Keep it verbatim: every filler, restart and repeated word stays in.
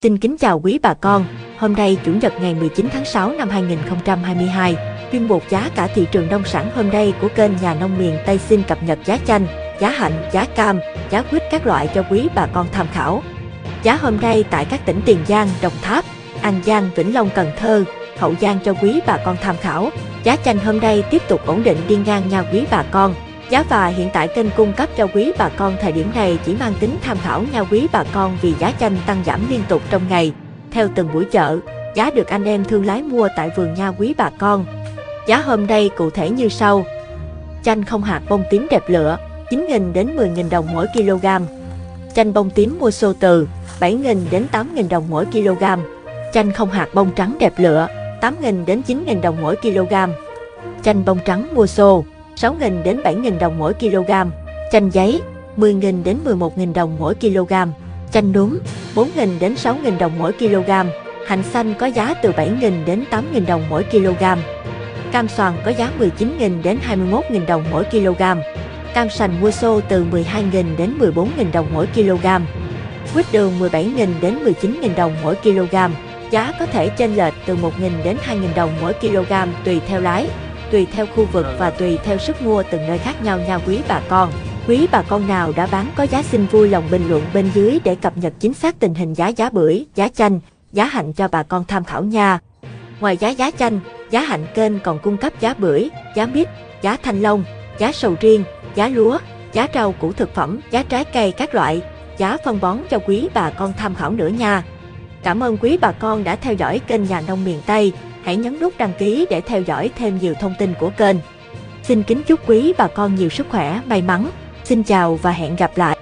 Xin kính chào quý bà con, hôm nay Chủ nhật ngày mười chín tháng sáu năm hai nghìn không trăm hai mươi hai, chuyên mục giá cả thị trường nông sản hôm nay của kênh Nhà nông miền Tây xin cập nhật giá chanh, giá hạnh, giá cam, giá quýt các loại cho quý bà con tham khảo. Giá hôm nay tại các tỉnh Tiền Giang, Đồng Tháp, An Giang, Vĩnh Long, Cần Thơ, Hậu Giang cho quý bà con tham khảo. Giá chanh hôm nay tiếp tục ổn định đi ngang nha quý bà con. Giá và hiện tại kênh cung cấp cho quý bà con thời điểm này chỉ mang tính tham khảo nha quý bà con vì giá chanh tăng giảm liên tục trong ngày. Theo từng buổi chợ, giá được anh em thương lái mua tại vườn nha quý bà con. Giá hôm nay cụ thể như sau. Chanh không hạt bông tím đẹp lựa, chín nghìn đến mười nghìn đồng mỗi kg. Chanh bông tím mua xô từ, bảy nghìn đến tám nghìn đồng mỗi kg. Chanh không hạt bông trắng đẹp lựa, tám nghìn đến chín nghìn đồng mỗi kg. Chanh bông trắng mua xô, sáu nghìn đến bảy nghìn đồng mỗi kg. Chanh giấy, mười nghìn đến mười một nghìn đồng mỗi kg. Chanh núm, bốn nghìn đến sáu nghìn đồng mỗi kg. Hạnh xanh có giá từ bảy nghìn đến tám nghìn đồng mỗi kg. Cam xoàn có giá mười chín nghìn đến hai mươi mốt nghìn đồng mỗi kg. Cam sành mua xô từ mười hai nghìn đến mười bốn nghìn đồng mỗi kg. Quýt đường mười bảy nghìn đến mười chín nghìn đồng mỗi kg. Giá có thể chênh lệch từ một nghìn đến hai nghìn đồng mỗi kg tùy theo lái, tùy theo khu vực và tùy theo sức mua từng nơi khác nhau nha quý bà con. Quý bà con nào đã bán có giá xin vui lòng bình luận bên dưới để cập nhật chính xác tình hình giá giá bưởi, giá chanh, giá hạnh cho bà con tham khảo nha. Ngoài giá giá chanh, giá hạnh kênh còn cung cấp giá bưởi, giá mít, giá thanh long, giá sầu riêng, giá lúa, giá rau củ thực phẩm, giá trái cây các loại, giá phân bón cho quý bà con tham khảo nữa nha. Cảm ơn quý bà con đã theo dõi kênh Nhà nông miền Tây. Hãy nhấn nút đăng ký để theo dõi thêm nhiều thông tin của kênh. Xin kính chúc quý bà con nhiều sức khỏe, may mắn. Xin chào và hẹn gặp lại.